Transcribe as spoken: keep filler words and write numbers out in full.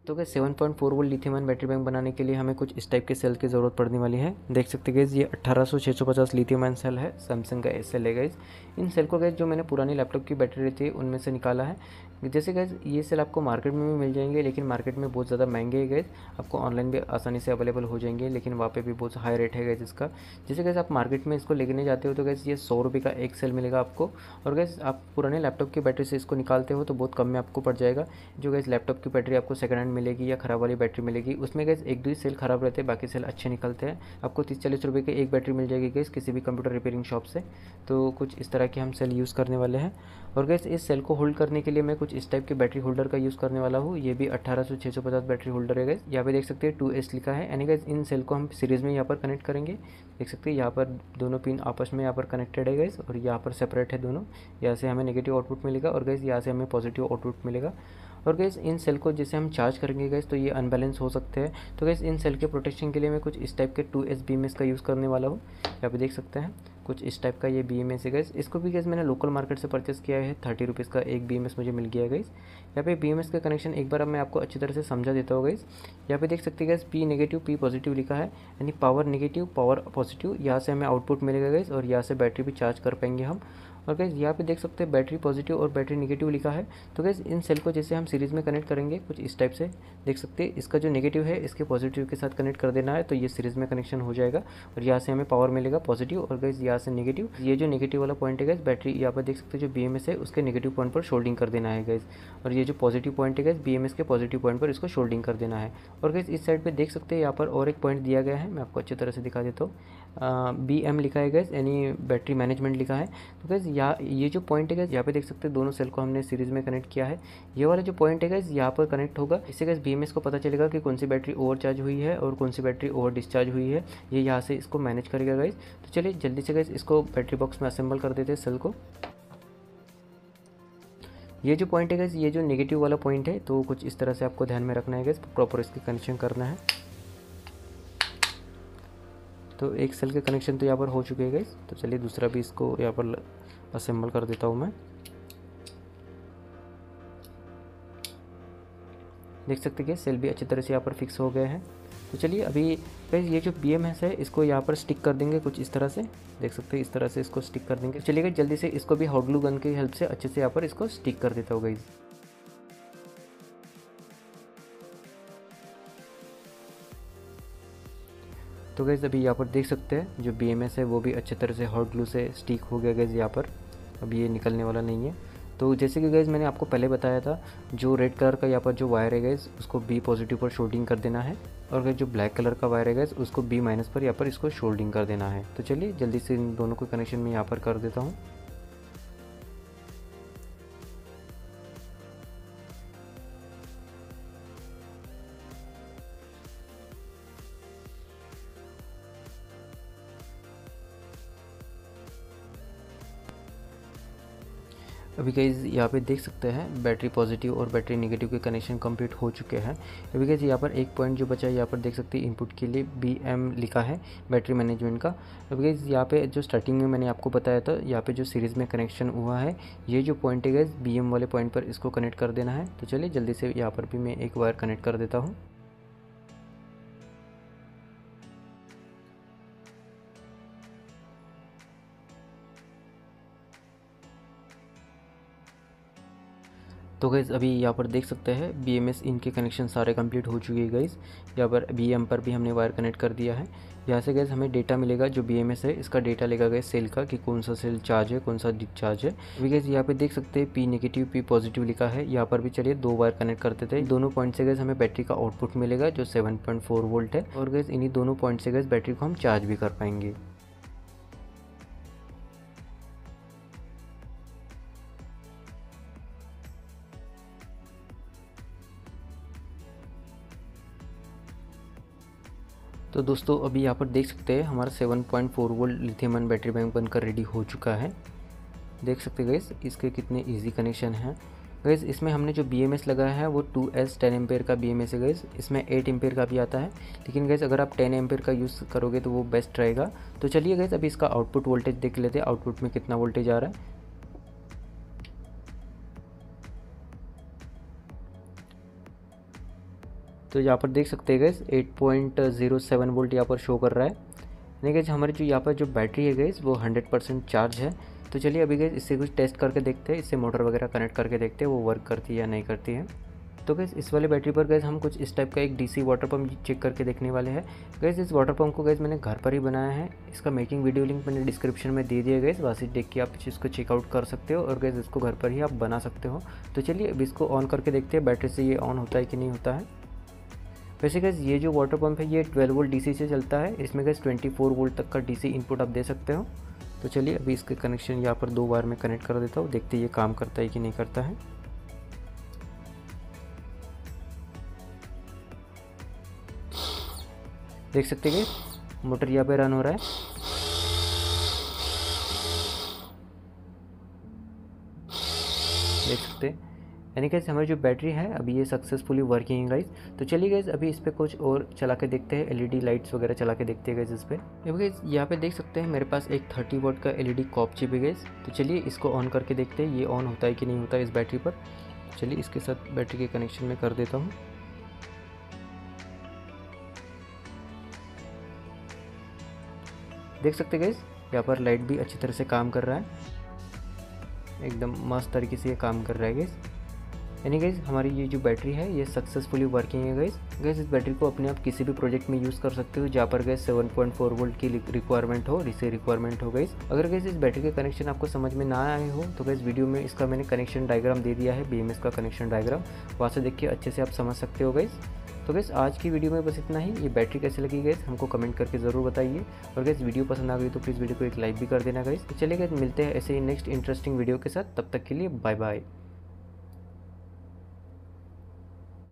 तो guys seven point four volt lithium ion battery bank बनाने के लिए हमें कुछ इस टाइप के सेल की ज़रूरत पड़ने वाली है। देख सकते गैस ये अट्ठारह सौ छः सौ पचास लिथियम आयन सेल है, सैमसंग का एस सेल है गैस। इन सेल को गैस जो मैंने पुरानी लैपटॉप की बैटरी थी उनमें से निकाला है। जैसे गैस ये सेल आपको मार्केट में भी मिल जाएंगे, लेकिन मार्केट में बहुत ज़्यादा महंगे है गैस। आपको ऑनलाइन भी आसानी से अवेलेबल हो जाएंगे, लेकिन वहाँ पे भी बहुत हाई रेट है गैस इसका। जैसे गैस आप मार्केट में इसको लेने जाते हो तो गैस ये सौ रुपये का एक सेल मिलेगा आपको, और गैस आप पुराने लैपटॉप की बैटरी से इसको निकालते हो तो बहुत कम में आपको पड़ जाएगा। जो गैस लैपटॉप की बैटरी आपको सेकंड हैंड मिलेगी या ख़राब वाली बैटरी मिलेगी, उसमें गैस एक दो ही सेल ख़राब रहते हैं, बाकी सेल अच्छे निकलते हैं। आपको तीस चालीस रुपये की एक बैटरी मिल जाएगी गैस किसी भी कंप्यूटर रिपेयरिंग शॉप से। तो कुछ इस तरह के हम सेल यूज़ करने वाले हैं। और गैस इस सेल को होल्ड करने के लिए मैं कुछ इस टाइप के बैटरी होल्डर का यूज़ करने वाला हूँ। ये भी अट्ठारह सौ छः सौ पचास बैटरी होल्डर है गैस। यहाँ पे देख सकते हैं टू एस लिखा है, यानी गैस इन सेल को हम सीरीज़ में यहाँ पर कनेक्ट करेंगे। देख सकते हैं यहाँ पर दोनों पिन आपस में यहाँ पर कनेक्टेड है गैस, और यहाँ पर सेपरेट है दोनों। यहाँ से हमें नेगेटिव आउटपुट मिलेगा और गैस यहाँ से हमें पॉजिटिव आउटपुट मिलेगा। और गैस इन सेल को जैसे हम चार्ज करेंगे गैस तो ये अनबैलेंस हो सकते हैं। तो गैस इन सेल के प्रोटेक्शन के लिए मैं कुछ इस टाइप के two S B M S का यूज़ करने वाला हूँ। यहाँ पे देख सकते हैं कुछ इस टाइप का ये बी एम एस है गैस। इसको भी गैस मैंने लोकल मार्केट से परचेस किया है, थर्टी रुपीज़ का एक बी एम एस मुझे मिल गया है गैस। यहाँ पे बी एम एस का कनेक्शन एक बार अब मैं आपको अच्छी तरह से समझा देता हूँ गैस। यहाँ पे देख सकते हैं guys P negative P positive लिखा है, यानी पावर नेगेटिव पावर पॉजिटिव। यहाँ से हमें आउटपुट मिलेगा गैस, और यहाँ से बैटरी भी चार्ज कर पाएंगे हम। और गैस यहाँ पे देख सकते हैं बैटरी पॉजिटिव और बैटरी नेगेटिव लिखा है। तो गैस इन सेल को जैसे हम सीरीज़ में कनेक्ट करेंगे कुछ इस टाइप से, देख सकते हैं इसका जो नेगेटिव है इसके पॉजिटिव के साथ कनेक्ट कर देना है, तो ये सीरीज़ में कनेक्शन हो जाएगा। और यहाँ से हमें पावर मिलेगा पॉजिटिव, और गैस यहाँ से नेगेटिव। ये जो नेगेटिव वाला पॉइंट है गैस बैटरी, यहाँ पर देख सकते हैं जो बी एम एस है उसके नेगेटिव पॉइंट पर शोल्डिंग कर देना है गैस। और ये जो पॉजिटिव पॉइंट है गैस बी एम एस के पॉजिटिव पॉइंट पर इसको शोल्डिंग कर देना है। और गैस इस साइड पर देख सकते हैं यहाँ पर और एक पॉइंट दिया गया है, मैं आपको अच्छी तरह से दिखा देता हूँ। बी एम लिखा है गैस, यानी बैटरी मैनेजमेंट लिखा है। तो गैस यहाँ ये जो पॉइंट है गैस यहाँ पे देख सकते हैं दोनों सेल को हमने सीरीज़ में कनेक्ट किया है। ये वाला जो पॉइंट है गैस यहाँ पर कनेक्ट होगा। इससे गैस बी एम एस को पता चलेगा कि कौन सी बैटरी ओवर चार्ज हुई है और कौन सी बैटरी ओवर डिस्चार्ज हुई है। ये यहाँ से इसको मैनेज करेगा गैस। तो चलिए जल्दी से गैस इसको बैटरी बॉक्स में असेंबल कर देते हैं सेल को। ये जो पॉइंट है गैस ये जो नेगेटिव वाला पॉइंट है, तो कुछ इस तरह से आपको ध्यान में रखना है गैस, प्रॉपर इसकी कनेक्शन करना है। तो एक सेल के कनेक्शन तो यहाँ पर हो चुके हैं गैस। तो चलिए दूसरा भी इसको यहाँ पर असेंबल कर देता हूँ मैं। देख सकते हैं सेल भी अच्छी तरह से यहाँ पर फिक्स हो गए हैं। तो चलिए अभी गैस ये जो बी एम एस है इसको यहाँ पर स्टिक कर देंगे कुछ इस तरह से। देख सकते हैं इस तरह से इसको स्टिक कर देंगे। चलिए जल्दी से इसको भी हॉट ग्लू गन की हेल्प से अच्छे से यहाँ पर इसको स्टिक कर देता हूँ गैस। तो गैस अभी यहाँ पर देख सकते हैं जो बी एम एस है वो भी अच्छे तरह से हॉट ग्लू से स्टिक हो गया गैस यहाँ पर। अभी ये निकलने वाला नहीं है। तो जैसे कि गैस मैंने आपको पहले बताया था, जो रेड कलर का यहाँ पर जो वायर है गैस उसको बी पॉजिटिव पर शोल्डिंग कर देना है, और गैस जो ब्लैक कलर का वायर है गैस उसको बी माइनस पर यहाँ पर इसको शोल्डिंग कर देना है। तो चलिए जल्दी से इन दोनों को कनेक्शन में यहाँ पर कर देता हूँ। अभी गाइज़ यहाँ पे देख सकते हैं बैटरी पॉजिटिव और बैटरी नेगेटिव के कनेक्शन कंप्लीट हो चुके हैं। अभी गाइज़ यहाँ पर एक पॉइंट जो बचा है यहाँ पर देख सकते हैं इनपुट के लिए बी एम लिखा है बैटरी मैनेजमेंट का। अभी गाइज़ यहाँ पे जो स्टार्टिंग में मैंने आपको बताया था यहाँ पे जो सीरीज़ में कनेक्शन हुआ है, ये जो पॉइंट है गाइज़ बी एम वाले पॉइंट पर इसको कनेक्ट कर देना है। तो चलिए जल्दी से यहाँ पर भी मैं एक वायर कनेक्ट कर देता हूँ। तो गाइज़ अभी यहाँ पर देख सकते हैं बी एम एस इनके कनेक्शन सारे कंप्लीट हो चुके हैं गाइज़। यहाँ पर बी एम पर भी हमने वायर कनेक्ट कर दिया है। यहाँ से गाइज़ हमें डेटा मिलेगा, जो बी एम एस है इसका डेटा लेगा गाइज़ सेल का कि कौन सा सेल चार्ज है कौन सा डिस्चार्ज है। अभी गाइज़ यहाँ पे देख सकते हैं पी नेगेटिव पी पॉजिटिव लिखा है। यहाँ पर भी चलिए दो वायर कनेक्ट करते थे। दोनों पॉइंट से गाइज़ हमें बैटरी का आउटपुट मिलेगा जो सेवन पॉइंट फोर वोल्ट है, और गाइज़ इन्हीं दोनों पॉइंट से गाइज़ बैटरी को हम चार्ज भी कर पाएंगे। तो दोस्तों अभी यहाँ पर देख सकते हैं हमारा seven point four volt lithium ion battery bank बनकर रेडी हो चुका है। देख सकते हैं गाइस इसके कितने इजी कनेक्शन हैं। गाइस इसमें हमने जो बी एम एस लगाया है वो टू एस टेन एम्पेयर का बी एम एस है गाइस। इसमें एट एम्पेयर का भी आता है, लेकिन गाइस अगर आप टेन एम्पेयर का यूज़ करोगे तो वो बेस्ट रहेगा। तो चलिए गाइस अभी इसका आउटपुट वोल्टेज देख लेते हैं, आउटपुट में कितना वोल्टेज आ रहा है। तो यहाँ पर देख सकते हैं guys eight point zero seven volt यहाँ पर शो कर रहा है। यानी गैस हमारी जो यहाँ पर जो बैटरी है गैस वो हंड्रेड परसेंट चार्ज है। तो चलिए अभी गैस इससे कुछ टेस्ट करके देखते हैं, इससे मोटर वगैरह कनेक्ट करके देखते हैं वो वर्क करती है या नहीं करती है। तो गैस इस वाले बैटरी पर गैस हम कुछ इस टाइप का एक डीसी वाटर पंप चेक करके देखने वाले हैं। गैस इस वाटर पंप को गैस मैंने घर पर ही बनाया है, इसका मेकिंग वीडियो लिंक मैंने डिस्क्रिप्शन में दे दिया गैस, वहाँ से देख के आप इसको चेकआउट कर सकते हो और गैस इसको घर पर ही आप बना सकते हो। तो चलिए अब इसको ऑन करके देखते हैं बैटरी से ये ऑन होता है कि नहीं होता है। वैसे गैस ये जो वाटर पंप है ये ट्वेल्व वोल्ट डीसी से चलता है, इसमें गैस ट्वेंटी फोर वोल्ट तक का डीसी इनपुट आप दे सकते हो। तो चलिए अभी इसके कनेक्शन यहाँ पर दो बार में कनेक्ट कर देता हूँ, देखते ये काम करता है कि नहीं करता है। देख सकते हैं कि मोटर यहाँ पे रन हो रहा है। देख सकते हैं यानी कि हमारी जो बैटरी है अभी ये सक्सेसफुली वर्किंग है गाइस। तो चलिए गाइस अभी इस पर कुछ और चला के देखते हैं, एलईडी लाइट्स वगैरह चला के देखते हैं गाइस इस पर। अब गाइस यहाँ पे देख सकते हैं मेरे पास एक थर्टी वोल्ट का एलईडी कॉप चिप है गाइस। तो चलिए इसको ऑन करके देखते हैं ये ऑन होता है कि नहीं होता है इस बैटरी पर। चलिए इसके साथ बैटरी के कनेक्शन में कर देता हूँ। देख सकते गाइस यहाँ पर लाइट भी अच्छी तरह से काम कर रहा है, एकदम मस्त तरीके से ये काम कर रहा है गाइस। यानी गाइस हमारी ये जो बैटरी है ये सक्सेसफुली वर्किंग है गाइस। गाइस इस बैटरी को अपने आप किसी भी प्रोजेक्ट में यूज़ कर सकते हो जहाँ पर guys seven point four volt की रिक्वायरमेंट हो, रिसे रिक्वायरमेंट हो गाइस। अगर गाइस इस बैटरी के कनेक्शन आपको समझ में ना आए हो तो गाइस वीडियो में इसका मैंने कनेक्शन डायग्राम दे दिया है, बीएमएस का कनेक्शन डायग्राम, वहाँ से देख के अच्छे से आप समझ सकते हो गाइस। तो गैस आज की वीडियो में बस इतना ही। ये बैटरी कैसे लगी गैस हमको कमेंट करके ज़रूर बताइए, और गैस वीडियो पसंद आ गई तो प्लीज़ वीडियो को एक लाइक भी कर देना गैस। तो चलिए गैस मिलते हैं ऐसे ही नेक्स्ट इंटरेस्टिंग वीडियो के साथ, तब तक के लिए बाय बाय।